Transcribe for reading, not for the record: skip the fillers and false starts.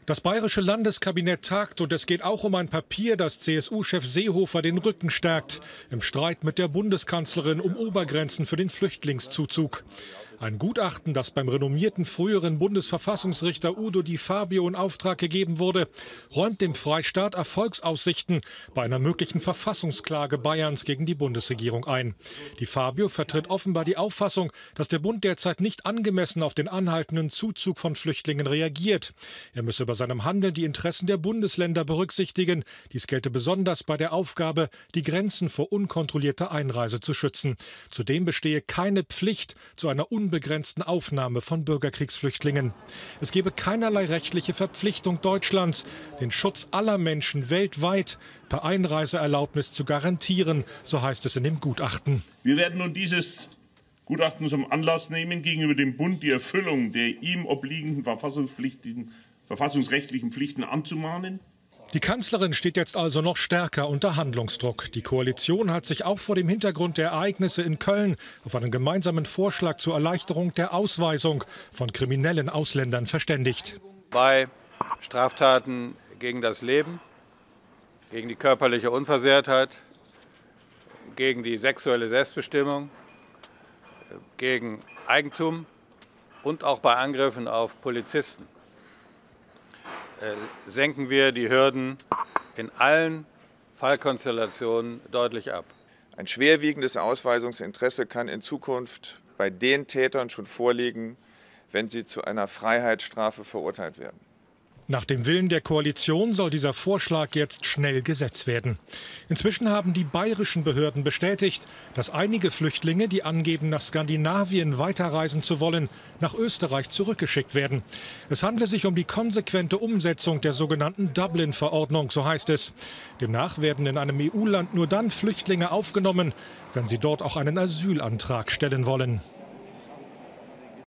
Das bayerische Landeskabinett tagt und es geht auch um ein Papier, das CSU-Chef Seehofer den Rücken stärkt. Im Streit mit der Bundeskanzlerin um Obergrenzen für den Flüchtlingszuzug. Ein Gutachten, das beim renommierten früheren Bundesverfassungsrichter Udo Di Fabio in Auftrag gegeben wurde, räumt dem Freistaat Erfolgsaussichten bei einer möglichen Verfassungsklage Bayerns gegen die Bundesregierung ein. Di Fabio vertritt offenbar die Auffassung, dass der Bund derzeit nicht angemessen auf den anhaltenden Zuzug von Flüchtlingen reagiert. Er müsse bei seinem Handeln die Interessen der Bundesländer berücksichtigen. Dies gelte besonders bei der Aufgabe, die Grenzen vor unkontrollierter Einreise zu schützen. Zudem bestehe keine Pflicht zu einer unbegrenzten Aufnahme von Bürgerkriegsflüchtlingen. Es gebe keinerlei rechtliche Verpflichtung Deutschlands, den Schutz aller Menschen weltweit per Einreiseerlaubnis zu garantieren, so heißt es in dem Gutachten. Wir werden nun dieses Gutachten zum Anlass nehmen, gegenüber dem Bund die Erfüllung der ihm obliegenden verfassungsrechtlichen Pflichten anzumahnen. Die Kanzlerin steht jetzt also noch stärker unter Handlungsdruck. Die Koalition hat sich auch vor dem Hintergrund der Ereignisse in Köln auf einen gemeinsamen Vorschlag zur Erleichterung der Ausweisung von kriminellen Ausländern verständigt. Bei Straftaten gegen das Leben, gegen die körperliche Unversehrtheit, gegen die sexuelle Selbstbestimmung, gegen Eigentum und auch bei Angriffen auf Polizisten senken wir die Hürden in allen Fallkonstellationen deutlich ab. Ein schwerwiegendes Ausweisungsinteresse kann in Zukunft bei den Tätern schon vorliegen, wenn sie zu einer Freiheitsstrafe verurteilt werden. Nach dem Willen der Koalition soll dieser Vorschlag jetzt schnell Gesetz werden. Inzwischen haben die bayerischen Behörden bestätigt, dass einige Flüchtlinge, die angeben, nach Skandinavien weiterreisen zu wollen, nach Österreich zurückgeschickt werden. Es handle sich um die konsequente Umsetzung der sogenannten Dublin-Verordnung, so heißt es. Demnach werden in einem EU-Land nur dann Flüchtlinge aufgenommen, wenn sie dort auch einen Asylantrag stellen wollen.